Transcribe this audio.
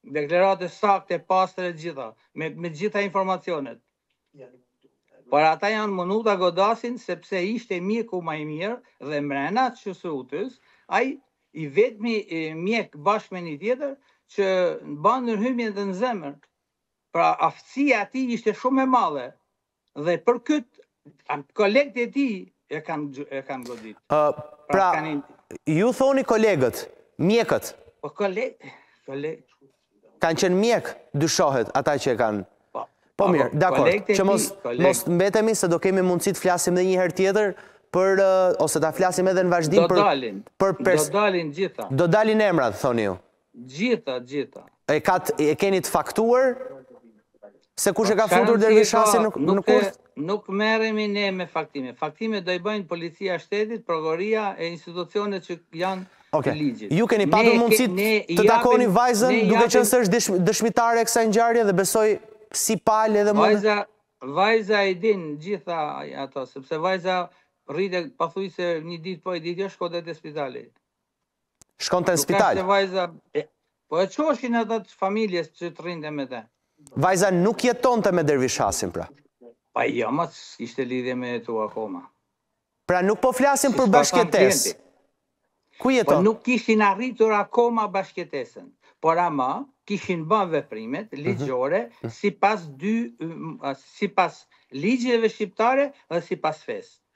deklarate sakte, pastre gjitha, me gjitha informacionet. Por ata janë mënu ta godasin sepse ishte mjeku më i mirë dhe mrena QSU-s, ai i vetmi mjek bashkë me një tjetër që ban ndërhyrje në zemër. Pra aftësia e tij ishte shumë e madhe. Dhe për këtë kolegët e tij e kanë godit. Pra, ju thoni kolegët, mjekët. Po kolegë. Kanë qenë mjek, dyshohet ata që e kanë. Po mirë, dakord, që mos mbetemi se do kemi mundësi të flasim dhe një herë tjetër ose ta flasim edhe në vazhdim Do dalin gjitha. Do dalin emrat, thoni ju. Gjitha. E keni të faktuar se kush e ka futur Dervishasin në kurth? Nuk merremi ne me faktime. Faktime do i bëjnë policia e shtetit, prokuroria e institucionet që janë të ligjit. Ju keni patur mundësi të takoni vajzën duke qenë se është dëshmitare e kësaj ngjarje dhe besoj si palë edhe më. Vajza i din gjitha ato, sepse vajza rritet pothuajse një ditë po e ditë shkonte te spitali. Shkonte në spital. Po e çoshin ata të familjes që të rrinte me te. Vajza nuk jetonte me Dervishasin pra. Pa jo, mas ishte lidhje me tu akoma. Pra nuk po flasim për bashkëtesë. Ku jeton? Po nuk kishin arritur akoma bashkëtesën, por ama kishin bën veprimet ligjore sipas ligjeve shqiptare dhe sipas fesë.